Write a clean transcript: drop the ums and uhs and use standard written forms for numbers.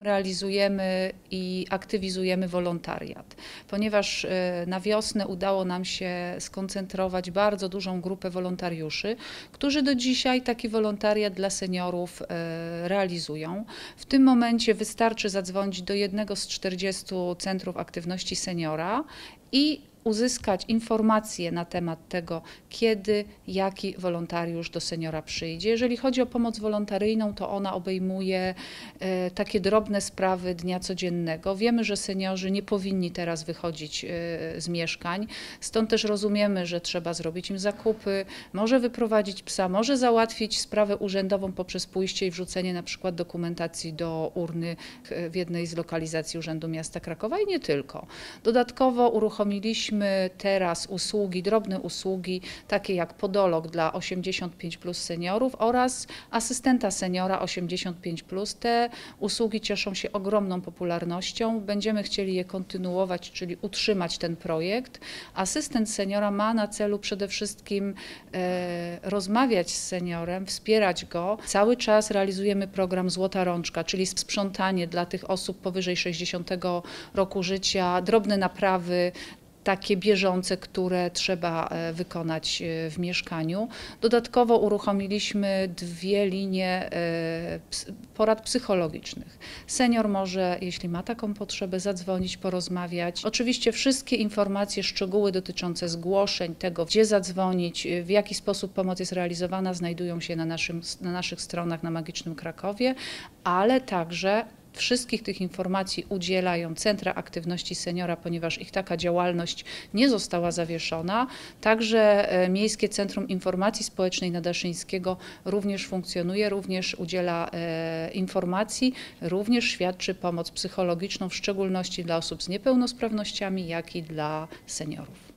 Realizujemy i aktywizujemy wolontariat, ponieważ na wiosnę udało nam się skoncentrować bardzo dużą grupę wolontariuszy, którzy do dzisiaj taki wolontariat dla seniorów realizują. W tym momencie wystarczy zadzwonić do jednego z 40 centrów aktywności seniora i uzyskać informacje na temat tego, kiedy, jaki wolontariusz do seniora przyjdzie. Jeżeli chodzi o pomoc wolontaryjną, to ona obejmuje takie drobne sprawy dnia codziennego. Wiemy, że seniorzy nie powinni teraz wychodzić z mieszkań, stąd też rozumiemy, że trzeba zrobić im zakupy, może wyprowadzić psa, może załatwić sprawę urzędową poprzez pójście i wrzucenie na przykład dokumentacji do urny w jednej z lokalizacji Urzędu Miasta Krakowa i nie tylko. Dodatkowo uruchomiliśmy teraz usługi, drobne usługi, takie jak podolog dla 85+ seniorów oraz asystenta seniora 85+. Te usługi cieszą się ogromną popularnością. Będziemy chcieli je kontynuować, czyli utrzymać ten projekt. Asystent seniora ma na celu przede wszystkim rozmawiać z seniorem, wspierać go. Cały czas realizujemy program Złota Rączka, czyli sprzątanie dla tych osób powyżej 60 roku życia, drobne naprawy, takie bieżące, które trzeba wykonać w mieszkaniu. Dodatkowo uruchomiliśmy 2 linie porad psychologicznych. Senior może, jeśli ma taką potrzebę, zadzwonić, porozmawiać. Oczywiście wszystkie informacje, szczegóły dotyczące zgłoszeń, tego, gdzie zadzwonić, w jaki sposób pomoc jest realizowana, znajdują się na naszych stronach na Magicznym Krakowie, ale także wszystkich tych informacji udzielają centra aktywności seniora, ponieważ ich taka działalność nie została zawieszona. Także Miejskie Centrum Informacji Społecznej na Daszyńskiego również funkcjonuje, również udziela informacji, również świadczy pomoc psychologiczną, w szczególności dla osób z niepełnosprawnościami, jak i dla seniorów.